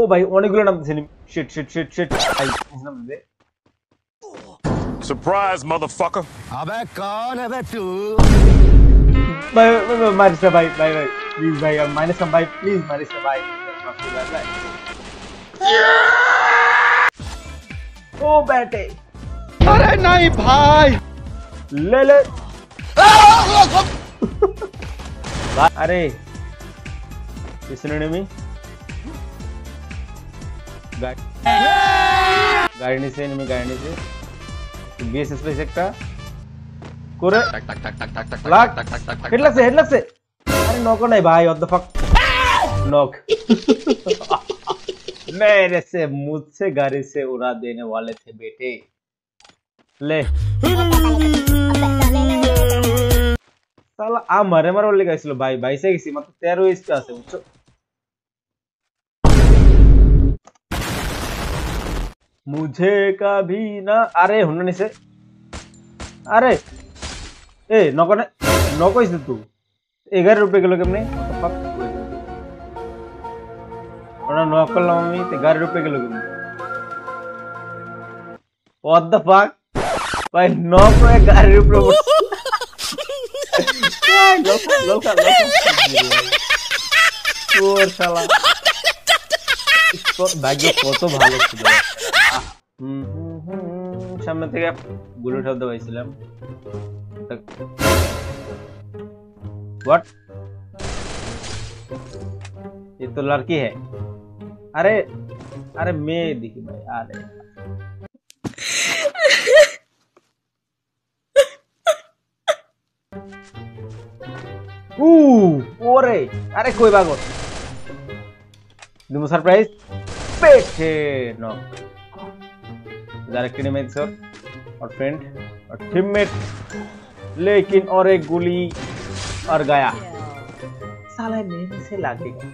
ভাই অনেকগুলো নামতেছে শিট শিট শিট শিট ভাই নামতে सरप्राइज मदरफकर अबे कौन है बे तू भाई मारिस भाई भाई भाई प्लीज भाई माइनस कम भाई प्लीज मारिस भाई ओ बेटे अरे नहीं भाई ले ले अरे किसने में गाड़ी से एनिमी गाड़ी से बीएस स्पेस একটা করে লাগ হেডলাক से अरे नॉक नहीं भाई व्हाट द फक नॉक मेरे से मुझसे गाड़ी से उड़ा देने वाले थे बेटे ले साला आ मारे मारे बोल गाइছিল भाई भाई से গেছি মাত্র 13 এসপি আছে বুঝছো मुझे कभी ना अरे हुनने से अरे ए नौको ने नौको इस तू 11 रुपए किलो केमने और नौको लामी 11 रुपए किलो केमने व्हाट द फक भाई नौको 11 रुपए लोका और साला इसको भाग्य কত ভালো ছিল सामने থেকে গুলো শব্দ পাইছিলাম व्हाट ये तो लड़की है अरे अरे मैं दिखी भाई अरे ओरे अरे कोई बागो दूसरा सरप्राइज पेटे नो डायरेक्ट किनेमेस्टर और फ्रेंड और टीममेट लेकिन और एक गोली और गया साला मेरे से लागेगा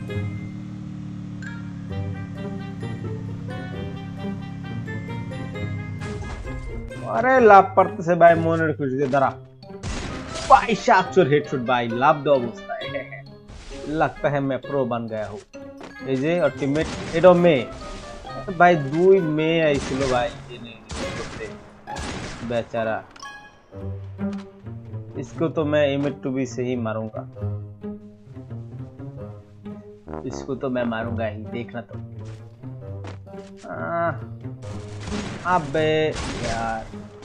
अरे लाभ पड़ते से भाई मोनर खुश दे दरा भाई शाक्चर हेडशॉट भाई लाभ दो अवस्था है लगता है मैं प्रो बन गया हूँ ये जे और टीममेट एडो में भाई দুই মে আইছিল ভাই জেনে করতে बेचारा इसको तो मैं M2B से ही मारूंगा इसको तो मैं मारूंगा ही देखना तो अबे यार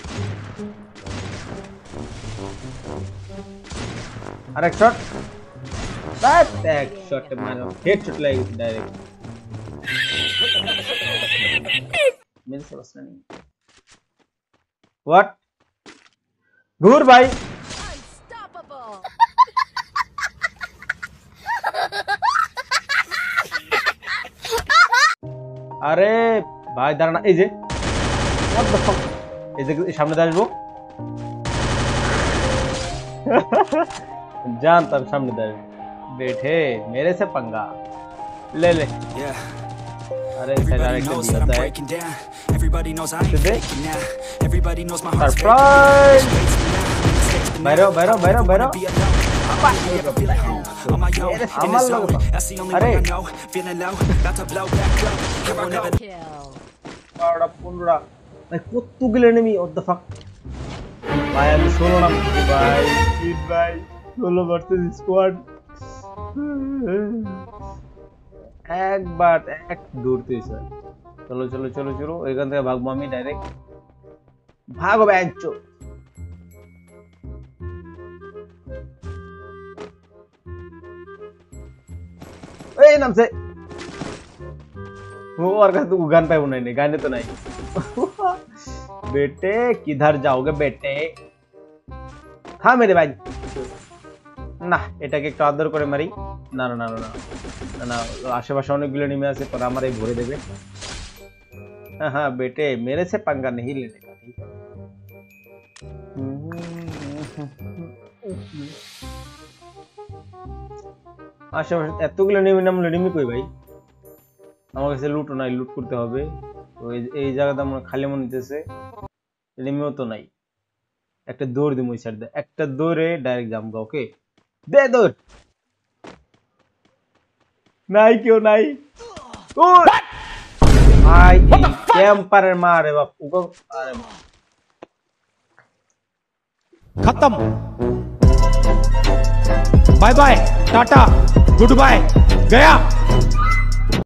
अरे शॉट बैक बैक शॉट मारो हेडशॉट लगी डायरेक्ट मेरे से बसना नहीं व्हाट घूर भाई अरे भाई दाঁড়ানা এই যে व्हाट द फक এই যে সামনে দাঁড়াবো जानता सामने दाঁড়াবো बैठे मेरे से पंगा ले ले अरे डायरेक्ट दिया है everybody knows I'm faking now everybody knows my heart's surprise बैरो बैरो बैरो बैरो अरे बड़ा पुंडरा भाई कत्तो गिले एनिमी व्हाट द फक भाई আমি 16 নাম ভাই কিড ভাই 16 ভার্সেস স্কোয়াড एक बार एक दूरते सर चलो चलो चलो चलो एखान থেকে ভাগবো আমি ডাইরেক্ট भागो बेंचो ए नाम से वो और का तू गन पे नहीं गाने तो नहीं बेटे किधर जाओगे बेटे हाँ मेरे भाई না এটাকে একটু আদর করে মারি না না না না না আশেপাশে অনেকগুলো নেমে আছে পরে আমারই ভরে দেবে हाँ बेटे मेरे से पंगा नहीं लेने का ठीक है আশেপাশে এতগুলো নেমে নামলো নেমে কই ভাই আমার কাছে লুট নাই লুট করতে হবে তো এই জায়গাটা আমার খালি মনে হইতেছে নেমেও তো নাই একটা দৌড় দিমু এই সাইড দিয়ে একটা দৌড়ে ডাইরেক্ট জামগা ওকে दे दो नहीं क्यों नहीं भाई कैंपर मारे बापू को। अरे खत्म। Bye bye tata goodbye गया।